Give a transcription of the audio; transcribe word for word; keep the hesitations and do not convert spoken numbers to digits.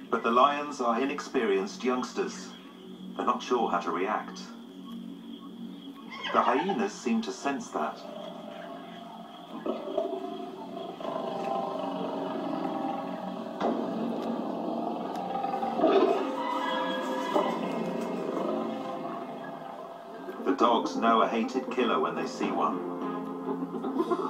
But the lions are inexperienced youngsters. They're not sure how to react. The hyenas seem to sense that. The dogs know a hated killer when they see one.